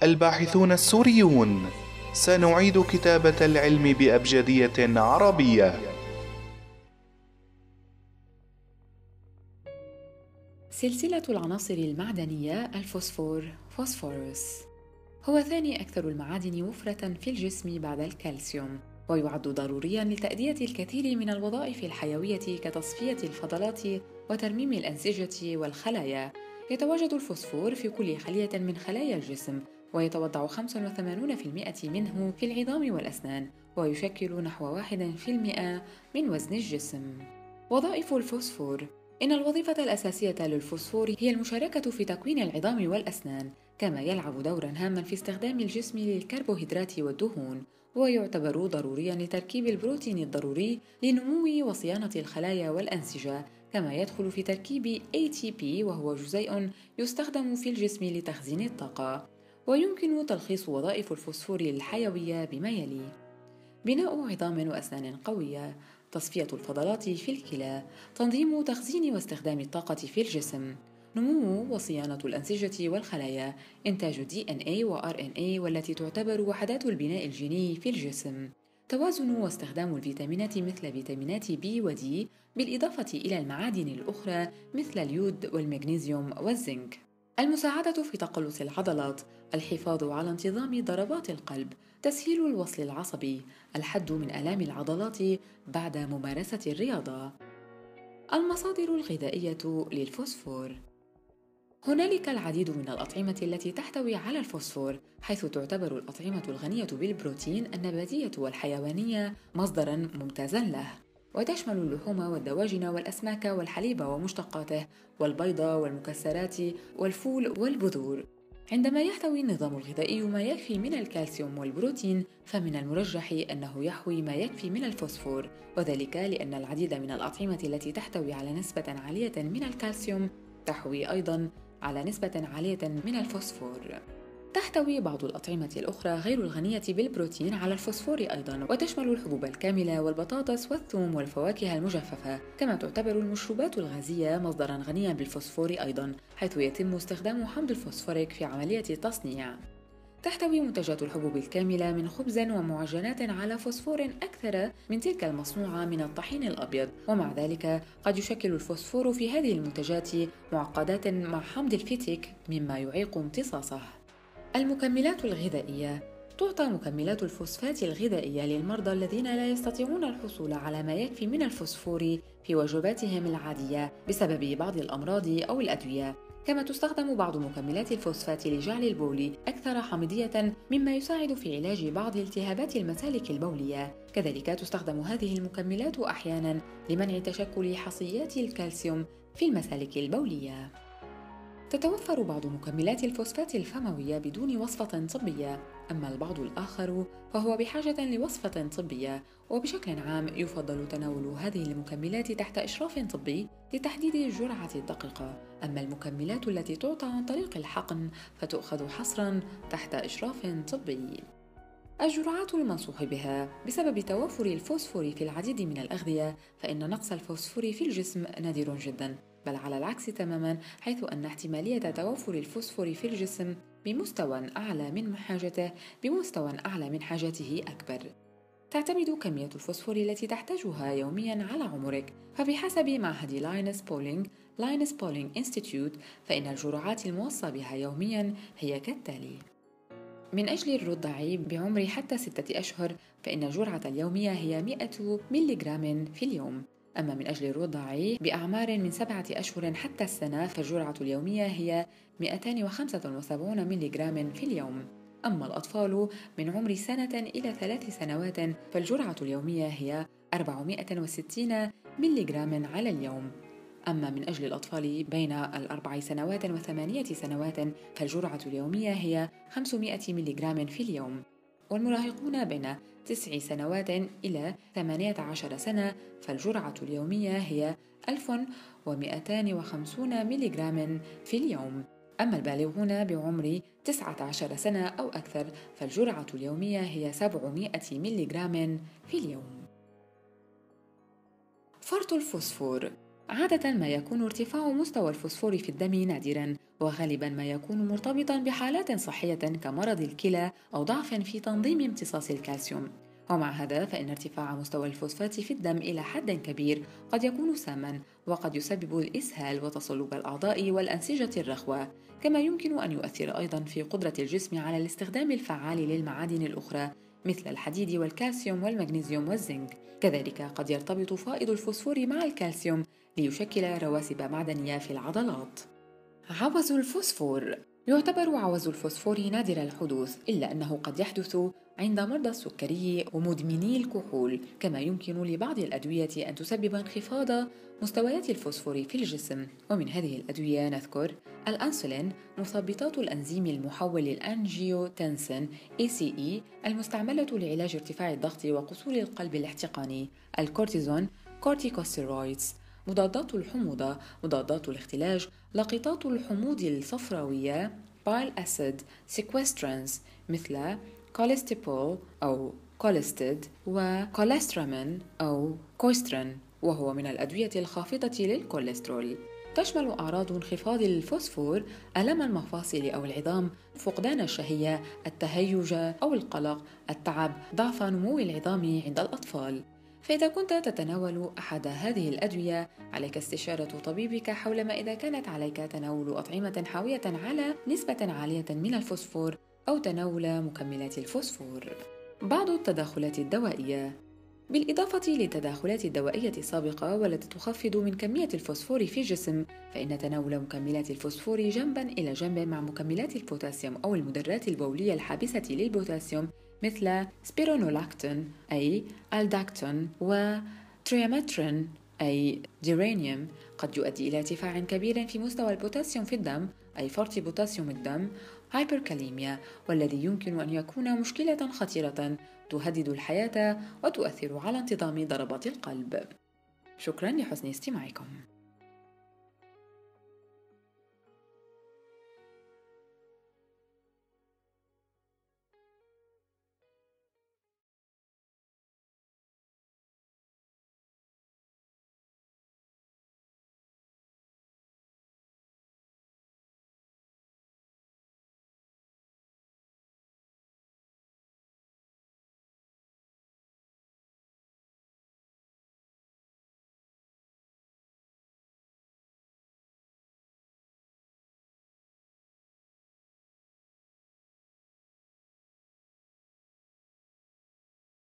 الباحثون السوريون، سنعيد كتابة العلم بأبجدية عربية. سلسلة العناصر المعدنية الفوسفور فوسفورس هو ثاني أكثر المعادن وفرة في الجسم بعد الكالسيوم، ويعد ضرورياً لتأدية الكثير من الوظائف الحيوية كتصفية الفضلات وترميم الأنسجة والخلايا. يتواجد الفوسفور في كل خلية من خلايا الجسم، ويتوضع 85% منه في العظام والأسنان، ويشكل نحو 1% من وزن الجسم. وظائف الفوسفور: إن الوظيفة الأساسية للفوسفور هي المشاركة في تكوين العظام والأسنان، كما يلعب دورا هاما في استخدام الجسم للكربوهيدرات والدهون، ويعتبر ضروريا لتركيب البروتين الضروري لنمو وصيانة الخلايا والأنسجة، كما يدخل في تركيب ATP وهو جزيء يستخدم في الجسم لتخزين الطاقة. ويمكن تلخيص وظائف الفوسفور الحيوية بما يلي: بناء عظام وأسنان قوية، تصفية الفضلات في الكلى، تنظيم تخزين واستخدام الطاقة في الجسم، نمو وصيانة الأنسجة والخلايا، إنتاج DNA و RNA والتي تعتبر وحدات البناء الجيني في الجسم، توازن واستخدام الفيتامينات مثل فيتامينات B و D، بالإضافة إلى المعادن الأخرى مثل اليود والمغنيسيوم والزنك. المساعدة في تقلص العضلات، الحفاظ على انتظام ضربات القلب، تسهيل الوصل العصبي، الحد من آلام العضلات بعد ممارسة الرياضة. المصادر الغذائية للفوسفور: هنالك العديد من الأطعمة التي تحتوي على الفوسفور، حيث تعتبر الأطعمة الغنية بالبروتين النباتية والحيوانية مصدراً ممتازاً له، وتشمل اللحوم والدواجن والأسماك والحليب ومشتقاته والبيض والمكسرات والفول والبذور. عندما يحتوي النظام الغذائي ما يكفي من الكالسيوم والبروتين، فمن المرجح أنه يحوي ما يكفي من الفوسفور، وذلك لأن العديد من الأطعمة التي تحتوي على نسبة عالية من الكالسيوم تحوي أيضاً على نسبة عالية من الفوسفور. تحتوي بعض الأطعمة الأخرى غير الغنية بالبروتين على الفوسفور أيضاً، وتشمل الحبوب الكاملة والبطاطس والثوم والفواكه المجففة، كما تعتبر المشروبات الغازية مصدراً غنياً بالفوسفور أيضاً، حيث يتم استخدام حمض الفوسفوريك في عملية التصنيع. تحتوي منتجات الحبوب الكاملة من خبز ومعجنات على فوسفور أكثر من تلك المصنوعة من الطحين الأبيض، ومع ذلك قد يشكل الفوسفور في هذه المنتجات معقدات مع حمض الفيتيك مما يعيق امتصاصه. المكملات الغذائية: تعطى مكملات الفوسفات الغذائية للمرضى الذين لا يستطيعون الحصول على ما يكفي من الفوسفور في وجباتهم العادية بسبب بعض الأمراض أو الأدوية. كما تستخدم بعض مكملات الفوسفات لجعل البول أكثر حامضية، مما يساعد في علاج بعض التهابات المسالك البولية. كذلك تستخدم هذه المكملات أحياناً لمنع تشكل حصيات الكالسيوم في المسالك البولية. تتوفر بعض مكملات الفوسفات الفموية بدون وصفة طبية، أما البعض الآخر فهو بحاجة لوصفة طبية، وبشكل عام يفضل تناول هذه المكملات تحت إشراف طبي لتحديد الجرعة الدقيقة، أما المكملات التي تعطى عن طريق الحقن فتؤخذ حصراً تحت إشراف طبي. الجرعات المنصوح بها: بسبب توفر الفوسفور في العديد من الأغذية، فإن نقص الفوسفور في الجسم نادر جداً، بل على العكس تماماً، حيث أن احتمالية توفر الفوسفور في الجسم بمستوى أعلى من حاجته أكبر. تعتمد كمية الفوسفور التي تحتاجها يومياً على عمرك، فبحسب معهد لاينس بولينغ إنستيتيوت، فإن الجرعات الموصى بها يومياً هي كالتالي: من أجل الرضع بعمر حتى 6 أشهر، فإن الجرعة اليومية هي 100 ملغ في اليوم. أما من أجل الرضع بأعمار من 7 أشهر حتى السنة، فالجرعة اليومية هي 275 ملغ في اليوم. أما الأطفال من عمر سنة إلى 3 سنوات، فالجرعة اليومية هي 460 ملغ على اليوم. أما من أجل الأطفال بين 4 سنوات و8 سنوات، فالجرعة اليومية هي 500 ملغ في اليوم. والمراهقون بين 9 سنوات إلى 18 سنة، فالجرعة اليومية هي 1250 ملغ في اليوم. أما البالغون بعمر 19 سنة أو أكثر، فالجرعة اليومية هي 700 ملغ في اليوم. فرط الفوسفور: عادة ما يكون ارتفاع مستوى الفوسفور في الدم نادراً، وغالبا ما يكون مرتبطا بحالات صحية كمرض الكلى أو ضعف في تنظيم امتصاص الكالسيوم. ومع هذا فإن ارتفاع مستوى الفوسفات في الدم إلى حد كبير قد يكون ساماً، وقد يسبب الإسهال وتصلب الأعضاء والأنسجة الرخوة، كما يمكن أن يؤثر أيضاً في قدرة الجسم على الاستخدام الفعال للمعادن الأخرى مثل الحديد والكالسيوم والمغنيسيوم والزنك. كذلك قد يرتبط فائض الفوسفور مع الكالسيوم ليشكل رواسب معدنية في العضلات. عوز الفوسفور. يعتبر عوز الفوسفور نادر الحدوث، إلا أنه قد يحدث عند مرضى السكري ومدمني الكحول، كما يمكن لبعض الأدوية أن تسبب انخفاض مستويات الفوسفور في الجسم. ومن هذه الأدوية نذكر الأنسولين، مثبطات الأنزيم المحول الأنجيوتنسين ACE المستعملة لعلاج ارتفاع الضغط وقصور القلب الاحتقاني، الكورتيزون، كورتيكوستيرويدز، مضادات الحموضة، مضادات الاختلاج، لقطات الحموض الصفراوية، بايل أسيد، سيكوسترانز مثل كوليستيبول أو كوليستيد، وكوليسترامين أو كويسترين، وهو من الأدوية الخافضة للكوليسترول. تشمل أعراض انخفاض الفوسفور ألم المفاصل أو العظام، فقدان الشهية، التهيج أو القلق، التعب، ضعف نمو العظام عند الأطفال. فإذا كنت تتناول أحد هذه الأدوية عليك استشارة طبيبك حول ما إذا كانت عليك تناول أطعمة حاوية على نسبة عالية من الفوسفور أو تناول مكملات الفوسفور. بعض التداخلات الدوائية. بالإضافة للتداخلات الدوائية السابقة والتي تخفض من كمية الفوسفور في الجسم، فإن تناول مكملات الفوسفور جنباً إلى جنب مع مكملات البوتاسيوم أو المدرات البولية الحابسة للبوتاسيوم مثل سبيرونولاكتين أي الداكتون وتريامترين أي ديرانيوم قد يؤدي إلى ارتفاع كبير في مستوى البوتاسيوم في الدم أي فرط بوتاسيوم الدم هايبركاليميا، والذي يمكن أن يكون مشكلة خطيرة تهدد الحياة وتؤثر على انتظام ضربات القلب. شكراً لحسن استماعكم.